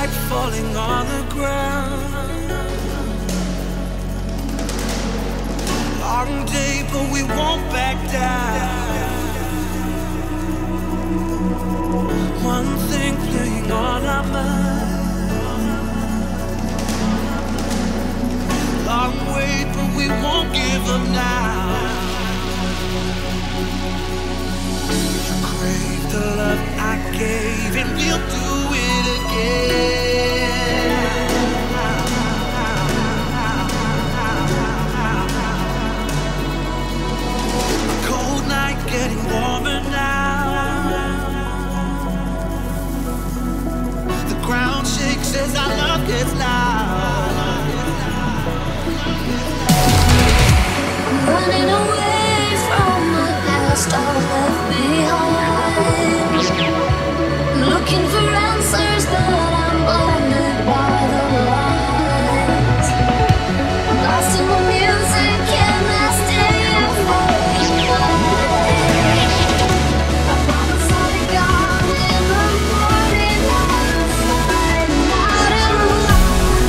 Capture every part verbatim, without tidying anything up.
like falling on the ground. Long day, but we won't back down. One thing playing on our mind. Long way, but we won't give up now. You crave the love I gave, and we'll do it again. A cold night getting warmer now. The ground shakes as our love gets loud. I'm running away from the past I left behind. Looking for answers, but I'm blinded by the lies. Lost in the music, and I stay for the night. I promise I'll be gone in the morning. I'll find out.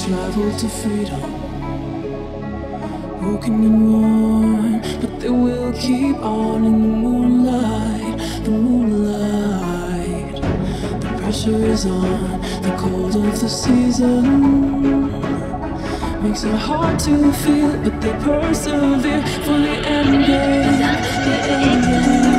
travel to freedom, woken and warm, but they will keep on in the moonlight, the moonlight. The pressure is on, the cold of the season makes it hard to feel, but they persevere for the end game, the end game.